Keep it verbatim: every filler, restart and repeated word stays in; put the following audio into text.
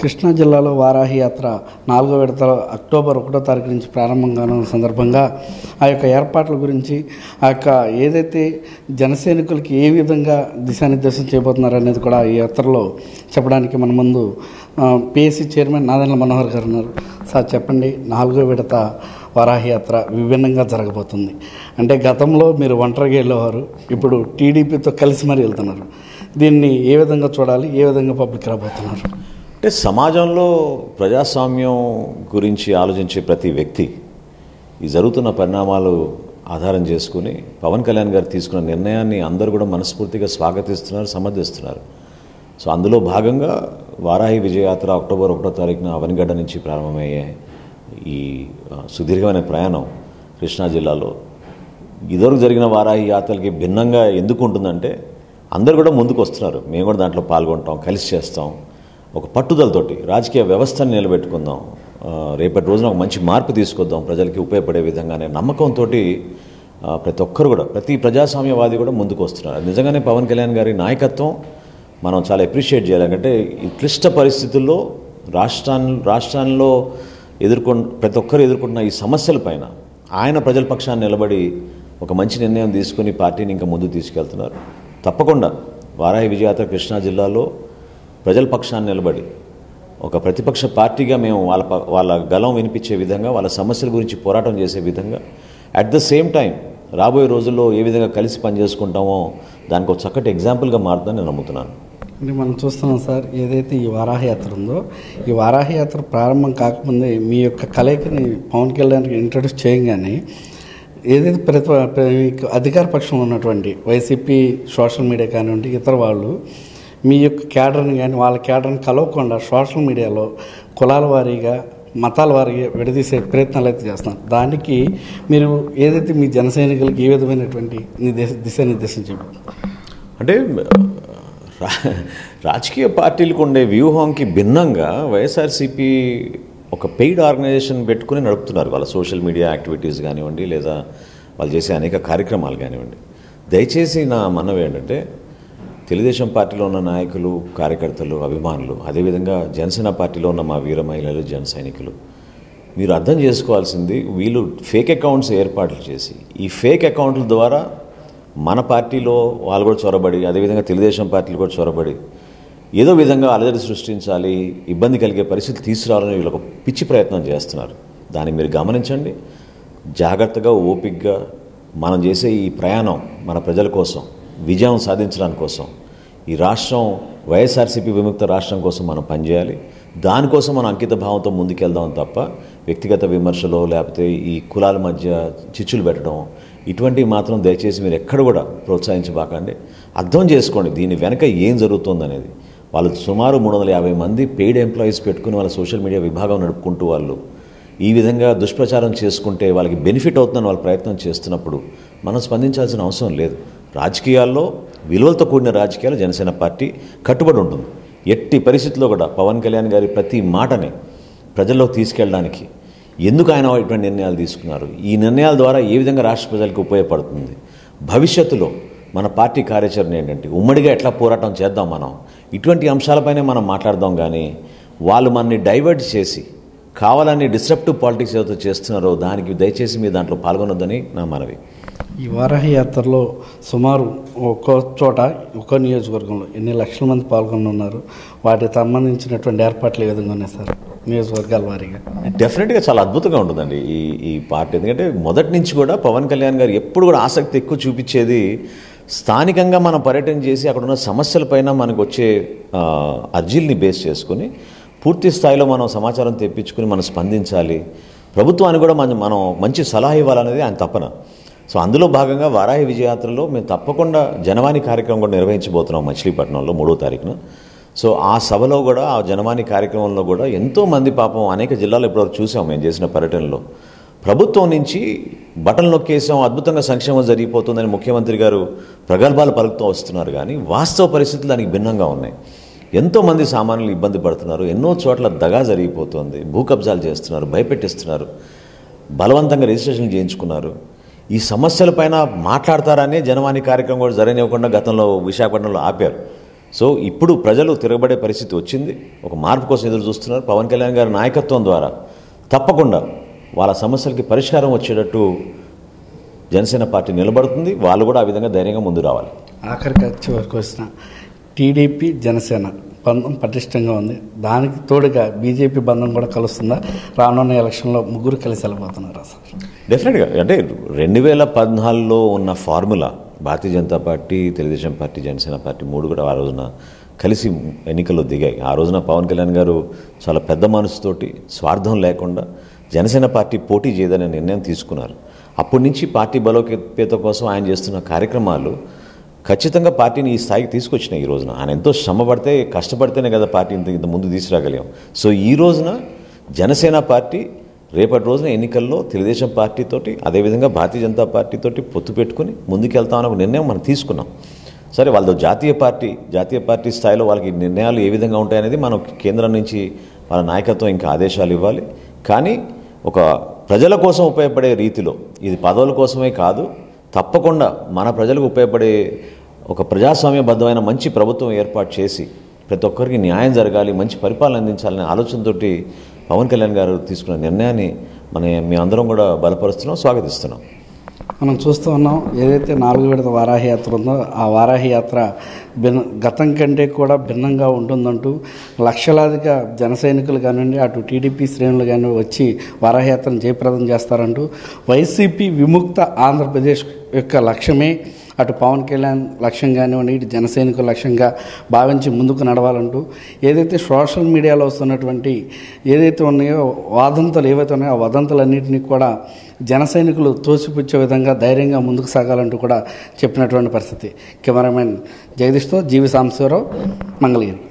కృష్ణా జిల్లాలో వారాహి యాత్ర నాలుగో విడత అక్టోబర్ ఒకటో తారీఖు నుంచి ప్రారంభం కానున్న సందర్భంగా ఆ యొక్క ఏర్పాట్ల గురించి ఆ యొక్క ఏదైతే జనసైనికులకి ఏ విధంగా దిశానిర్దేశం చేయబోతున్నారు అనేది కూడా ఈ యాత్రలో చెప్పడానికి మన ముందు పిఎస్సి చైర్మన్ నాదెండ్ల మనోహర్ గారు ఉన్నారు. సార్ చెప్పండి, నాలుగో విడత వారాహి యాత్ర విభిన్నంగా జరగబోతుంది అంటే గతంలో మీరు ఒంటరిగా వెళ్ళేవారు, ఇప్పుడు టీడీపీతో కలిసి మరీ వెళ్తున్నారు. దీన్ని ఏ విధంగా చూడాలి, ఏ విధంగా పబ్లిక్ రాబోతున్నారు? అంటే సమాజంలో ప్రజాస్వామ్యం గురించి ఆలోచించే ప్రతి వ్యక్తి ఈ జరుగుతున్న పరిణామాలు ఆధారం చేసుకుని పవన్ కళ్యాణ్ గారు తీసుకున్న నిర్ణయాన్ని అందరూ కూడా మనస్ఫూర్తిగా స్వాగతిస్తున్నారు, సమర్థిస్తున్నారు. సో అందులో భాగంగా వారాహి విజయయాత్ర అక్టోబర్ ఒకటో తారీఖున అవనిగడ్డ నుంచి ప్రారంభమయ్యే ఈ సుదీర్ఘమైన ప్రయాణం కృష్ణా జిల్లాలో ఇదివరకు జరిగిన వారాహి యాత్రలకి భిన్నంగా ఎందుకు ఉంటుందంటే అందరూ కూడా ముందుకు వస్తున్నారు. మేము కూడా దాంట్లో పాల్గొంటాం, కలిసి చేస్తాం. ఒక పట్టుదలతోటి రాజకీయ వ్యవస్థను నిలబెట్టుకుందాం, రేపటి రోజున ఒక మంచి మార్పు తీసుకొద్దాం, ప్రజలకి ఉపయోగపడే విధంగానే నమ్మకంతో ప్రతి ఒక్కరు కూడా, ప్రతి ప్రజాస్వామ్యవాది కూడా ముందుకు వస్తున్నారు. నిజంగానే పవన్ కళ్యాణ్ గారి నాయకత్వం మనం చాలా అప్రిషియేట్ చేయాలి. అంటే ఈ క్లిష్ట పరిస్థితుల్లో రాష్ట్రాన్ని రాష్ట్రాల్లో ఎదుర్కొన్న ప్రతి ఒక్కరు ఎదుర్కొంటున్న ఈ సమస్యల పైన ఆయన ప్రజల పక్షాన్ని నిలబడి ఒక మంచి నిర్ణయం తీసుకుని పార్టీని ఇంకా ముందుకు తీసుకెళ్తున్నారు. తప్పకుండా వారాహి విజయయాత్ర కృష్ణా జిల్లాలో ప్రజల పక్షాన్ని నిలబడి ఒక ప్రతిపక్ష పార్టీగా మేము వాళ్ళ వాళ్ళ గలం వినిపించే విధంగా, వాళ్ళ సమస్యల గురించి పోరాటం చేసే విధంగా, అట్ ద సేమ్ టైం రాబోయే రోజుల్లో ఏ విధంగా కలిసి పనిచేసుకుంటామో దానికి ఒక చక్కటి ఎగ్జాంపుల్గా మారుతుందని నేను నమ్ముతున్నాను. అంటే మనం చూస్తున్నాం సార్, ఏదైతే ఈ వారాహి యాత్ర ఉందో, ఈ వారాహి యాత్ర ప్రారంభం కాకముందే మీ యొక్క కలయికని పవన్ కళ్యాణ్కి ఇంట్రడ్యూస్ చేయగానే ఏదైతే ప్రతి అధికార పక్షంలో ఉన్నటువంటి వైసీపీ సోషల్ మీడియా కానివ్వండి, ఇతర వాళ్ళు మీ యొక్క క్యాడర్ని కానీ వాళ్ళ క్యాడర్ని కలవకుండా సోషల్ మీడియాలో కులాల వారీగా, మతాల వారీగా విడదీసే ప్రయత్నాలు అయితే చేస్తున్నారు. దానికి మీరు ఏదైతే మీ జన సైనికులకి ఏ విధమైనటువంటి నిర్దేశ దిశానిర్దేశం చెప్పారు? అంటే రాజకీయ పార్టీలకు ఉండే వ్యూహంకి భిన్నంగా వైఎస్ఆర్సీపీ ఒక పెయిడ్ ఆర్గనైజేషన్ పెట్టుకుని నడుపుతున్నారు. వాళ్ళ సోషల్ మీడియా యాక్టివిటీస్ కానివ్వండి, లేదా వాళ్ళు చేసే అనేక కార్యక్రమాలు కానివ్వండి. దయచేసి నా మనవి ఏంటంటే, తెలుగుదేశం పార్టీలో ఉన్న నాయకులు, కార్యకర్తలు, అభిమానులు, అదేవిధంగా జనసేన పార్టీలో ఉన్న మా వీర మహిళలు, జన సైనికులు, మీరు అర్థం చేసుకోవాల్సింది, వీళ్ళు ఫేక్ అకౌంట్స్ ఏర్పాట్లు చేసి ఈ ఫేక్ అకౌంట్ల ద్వారా మన పార్టీలో వాళ్ళు కూడా చొరబడి, అదేవిధంగా తెలుగుదేశం పార్టీలు కూడా చొరబడి ఏదో విధంగా అలజడి సృష్టించాలి, ఇబ్బంది కలిగే పరిస్థితి తీసుకురావాలని వీళ్ళు ఒక పిచ్చి ప్రయత్నం చేస్తున్నారు. దాన్ని మీరు గమనించండి. జాగ్రత్తగా, ఓపికగా మనం చేసే ఈ ప్రయాణం మన ప్రజల కోసం, విజయం సాధించడానికి కోసం, ఈ రాష్ట్రం వైఎస్ఆర్సీపీ విముక్త రాష్ట్రం కోసం మనం పనిచేయాలి. దానికోసం మనం అంకిత భావంతో ముందుకెళ్దాం తప్ప వ్యక్తిగత విమర్శలో, లేకపోతే ఈ కులాల మధ్య చిచ్చులు పెట్టడం, ఇటువంటివి మాత్రం దయచేసి మీరు ఎక్కడ కూడా ప్రోత్సహించబాకండి. అర్థం చేసుకోండి దీని వెనక ఏం జరుగుతుందనేది. వాళ్ళు సుమారు మూడు వందల యాభై మంది పెయిడ్ ఎంప్లాయీస్ పెట్టుకుని వాళ్ళ సోషల్ మీడియా విభాగం నడుపుకుంటూ వాళ్ళు ఈ విధంగా దుష్ప్రచారం చేసుకుంటే వాళ్ళకి బెనిఫిట్ అవుతుందని వాళ్ళు ప్రయత్నం చేస్తున్నప్పుడు మనం స్పందించాల్సిన అవసరం లేదు. రాజకీయాల్లో విలువలతో కూడిన రాజకీయాలు జనసేన పార్టీ కట్టుబడి ఉంటుంది. ఎట్టి పరిస్థితుల్లో కూడా పవన్ కళ్యాణ్ గారి ప్రతి మాటని ప్రజల్లోకి తీసుకెళ్ళడానికి ఎందుకు ఆయన ఇటువంటి నిర్ణయాలు తీసుకున్నారు, ఈ నిర్ణయాల ద్వారా ఏ విధంగా రాష్ట్ర ప్రజలకు ఉపయోగపడుతుంది, భవిష్యత్తులో మన పార్టీ కార్యాచరణ ఏంటంటే, ఉమ్మడిగా ఎట్లా పోరాటం చేద్దాం, మనం ఇటువంటి అంశాలపైనే మనం మాట్లాడదాం. కానీ వాళ్ళు మనని డైవర్ట్ చేసి కావాలని డిస్రప్టివ్ పాలిటిక్స్ ఏదైతే చేస్తున్నారో దానికి దయచేసి మీరు దాంట్లో పాల్గొనొద్దని నా మనవి. ఈ వారాహి యాత్రలో సుమారు ఒక్కో చోట ఒక్కో నియోజకవర్గంలో ఎన్ని లక్షల మంది పాల్గొని ఉన్నారు, వాటికి సంబంధించినటువంటి ఏర్పాట్లు ఏ విధంగా ఉన్నాయి సార్ నియోజకవర్గాల వారీగా? డెఫినెట్గా చాలా అద్భుతంగా ఉంటుందండి ఈ ఈ పార్టీ. ఎందుకంటే మొదటి నుంచి కూడా పవన్ కళ్యాణ్ గారు ఎప్పుడు కూడా ఆసక్తి ఎక్కువ చూపించేది స్థానికంగా మనం పర్యటన చేసి అక్కడ ఉన్న సమస్యలపైన మనకు వచ్చే అర్జీల్ని బేస్ చేసుకుని పూర్తి స్థాయిలో మనం సమాచారం తెప్పించుకుని మనం స్పందించాలి, ప్రభుత్వానికి కూడా మనం మనం మంచి సలహా ఇవ్వాలనేది ఆయన తపన. సో అందులో భాగంగా వారాహి విజయయాత్రలో మేము తప్పకుండా జనవాణి కార్యక్రమం కూడా నిర్వహించబోతున్నాం మచిలీపట్నంలో మూడో తారీఖున. సో ఆ సభలో కూడా, ఆ జనవాణి కార్యక్రమంలో కూడా ఎంతోమంది పాపం అనేక జిల్లాలో ఇప్పటివరకు చూసాం మేము చేసిన పర్యటనలో. ప్రభుత్వం నుంచి బటన్ నొక్కేసాం, అద్భుతంగా సంక్షేమం జరిగిపోతుందని ముఖ్యమంత్రి గారు ప్రగల్భాలు పలుకుతూ వస్తున్నారు. కానీ వాస్తవ పరిస్థితులు దానికి భిన్నంగా ఉన్నాయి. ఎంతోమంది సామాన్యులు ఇబ్బంది పడుతున్నారు, ఎన్నో చోట్ల దగా జరిగిపోతుంది, భూ కబ్జాలు చేస్తున్నారు, భయపెట్టిస్తున్నారు, బలవంతంగా రిజిస్ట్రేషన్ చేయించుకున్నారు. ఈ సమస్యలపైన మాట్లాడతారనే జనవాణి కార్యక్రమం కూడా జరగనివ్వకుండా గతంలో విశాఖపట్నంలో ఆపారు. సో ఇప్పుడు ప్రజలు తిరగబడే పరిస్థితి వచ్చింది. ఒక మార్పు కోసం ఎదురు చూస్తున్నారు. పవన్ కళ్యాణ్ గారి నాయకత్వం ద్వారా తప్పకుండా వాళ్ళ సమస్యలకి పరిష్కారం వచ్చేటట్టు జనసేన పార్టీ నిలబడుతుంది. వాళ్ళు కూడా ఆ విధంగా ధైర్యంగా ముందు రావాలి. ఆఖరికి వచ్చే వరకు వచ్చిన టీడీపీ జనసేన బంధం పటిష్టంగా ఉంది. దానికి తోడుగా బీజేపీ బంధం కూడా కలుస్తుందా? రానున్న ఎలక్షన్లో ముగ్గురు కలిసి వెళ్ళిపోతున్నారు అసలు. డెఫినెట్గా అంటే రెండు వేల పద్నాలుగులో ఉన్న formula Bharatiya Janata party, Telugu Desam party, Janasena party మూడు కూడా ఆ రోజున కలిసి ఎన్నికల్లో దిగాయి. ఆ రోజున పవన్ కళ్యాణ్ గారు చాలా పెద్ద మనసుతోటి స్వార్థం లేకుండా జనసేన పార్టీ పోటీ చేయదనే నిర్ణయం తీసుకున్నారు. అప్పటి నుంచి పార్టీ బలోపేత కోసం ఆయన చేస్తున్న కార్యక్రమాలు ఖచ్చితంగా పార్టీని ఈ స్థాయికి తీసుకొచ్చినాయి. ఈ రోజున ఆయన ఎంతో శ్రమ పడితే, కష్టపడితేనే కదా పార్టీ ఇంత ఇంత ముందు తీసుకురాగలిగాం. సో ఈ రోజున జనసేన పార్టీ రేపటి రోజున ఎన్నికల్లో తెలుగుదేశం పార్టీతోటి, అదేవిధంగా భారతీయ జనతా పార్టీతోటి పొత్తు పెట్టుకుని ముందుకెళ్తామని ఒక నిర్ణయం మనం తీసుకున్నాం. సరే, వాళ్ళతో జాతీయ పార్టీ జాతీయ పార్టీ స్థాయిలో వాళ్ళకి నిర్ణయాలు ఏ విధంగా ఉంటాయనేది మనం కేంద్రం నుంచి వాళ్ళ నాయకత్వం ఇంకా ఆదేశాలు ఇవ్వాలి. కానీ ఒక ప్రజల కోసం ఉపయోగపడే రీతిలో, ఇది పదవుల కోసమే కాదు, తప్పకుండా మన ప్రజలకు ఉపయోగపడే ఒక ప్రజాస్వామ్యబద్ధమైన మంచి ప్రభుత్వం ఏర్పాటు చేసి ప్రతి ఒక్కరికి న్యాయం జరగాలి, మంచి పరిపాలన అందించాలనే ఆలోచనతోటి పవన్ కళ్యాణ్ గారు తీసుకున్న నిర్ణయాన్ని మన మేమందరం కూడా బలపరుస్తున్నాం, స్వాగతిస్తున్నాం. మనం చూస్తూ ఉన్నాం, ఏదైతే నాలుగు విడత వారాహి యాత్ర ఉందో ఆ వారాహి యాత్ర భిన్న గతం కంటే కూడా భిన్నంగా ఉంటుందంటూ లక్షలాదిగా జన సైనికులు కానివ్వండి, అటు టీడీపీ శ్రేణులు కానీ వచ్చి వారాహి యాత్రను జయప్రదం చేస్తారంటూ వైసీపీ విముక్త ఆంధ్రప్రదేశ్ యొక్క లక్ష్యమే అటు పవన్ కళ్యాణ్ లక్ష్యం కానివ్వండి, ఇటు జన సైనికుల లక్ష్యంగా భావించి ముందుకు నడవాలంటూ ఏదైతే సోషల్ మీడియాలో వస్తున్నటువంటి ఏదైతే ఉన్నాయో వాదంతులు ఏవైతే ఉన్నాయో ఆ వదంతులన్నింటినీ కూడా జన సైనికులు తోసిపుచ్చే విధంగా ధైర్యంగా ముందుకు సాగాలంటూ కూడా చెప్పినటువంటి పరిస్థితి. కెమెరామెన్ జగదీష్తో జీవి సాంబశివరావు, మంగళగిరి.